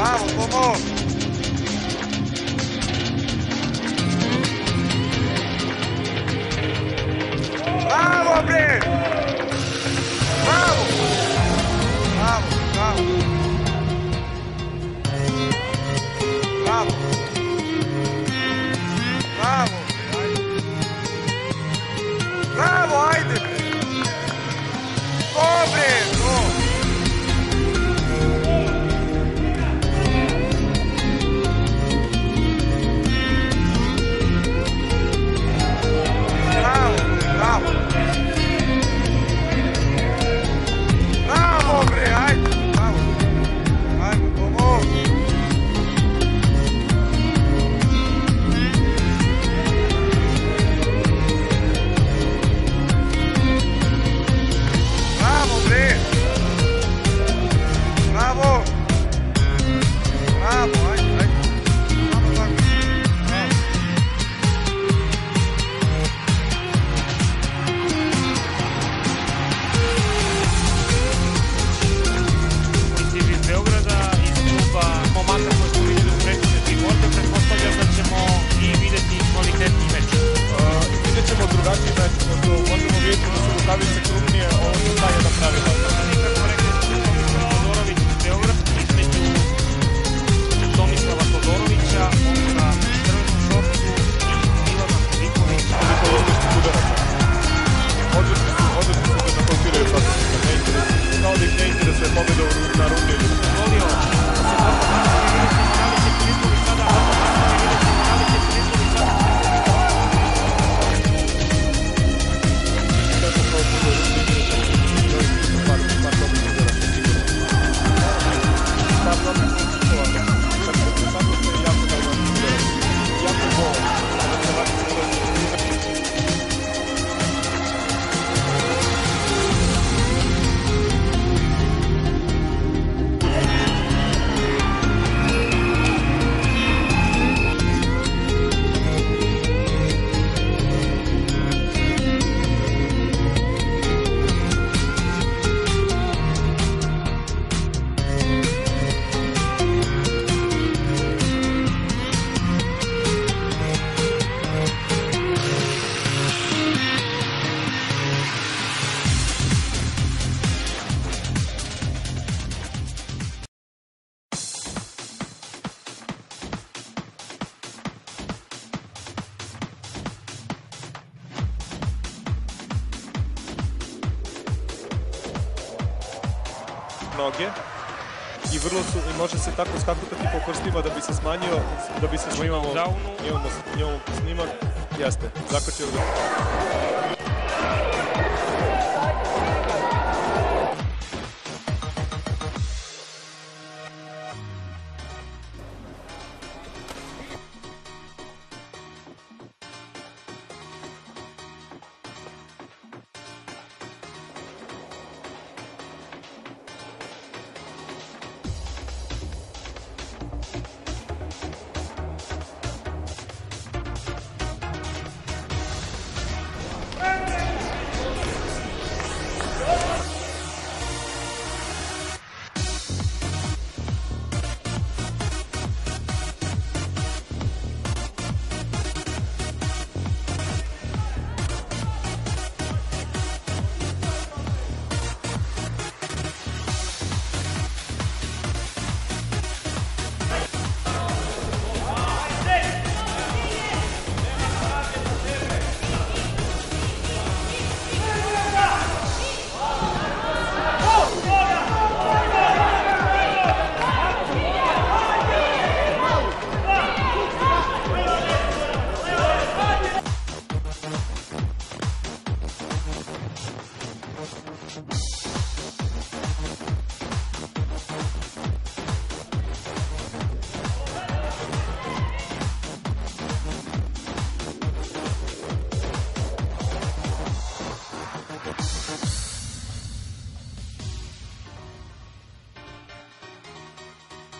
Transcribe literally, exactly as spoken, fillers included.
Bravo, Tomo! Bravo, bre! Bravo! Bravo, bravo! Bravo! Bravo! Bravo, ajde, bre! Dobre, no! Bravo, bravo! Bravo, bre, ajde! Bravo! Ajmo, Tomo! Bravo, bre! Bravo! Bravo, ajde, ajde! Samo tako! Bravo! Poziv iz Beograda, iz kluba momaka koji smo vidjeli u prethodne tri borbe, pretpostavljam da ćemo i vidjeti kvalitetni meč. Vidjet ćemo drugačiji meč, pošto možemo vidjeti da su rukavice krupnije, ovo su ta jedna pravila. Kako rekli ste, Tomislav Todorović iz Beograda, između Tomislava Todorovića, ovoga crvenom šorcu i Milana Filipovića. Koliko uspješnih udaraca. Odlični su, odlični su da nakontiraju protivnika, ne interesuje. Kao da ih ne interesuje pobjeda na rundi. Volio da se borba nastavi, vidjet ćemo da li će Filipović sada, vidjet ćemo da li će Filipović sada. Sve po kao što je rundi, još par, par dobrih udaraca, sigurno. Par dobrih udaraca. Tako da se tako što je jako da imam udaraca. Jako bolo. Da se lako se ulazi. Noge i vrlo su, i može se tako skakutati po prstima da bi se smanjio, da bi se Imamo imamo, zaunu. imamo, imamo snimak, jeste, zakočio ga.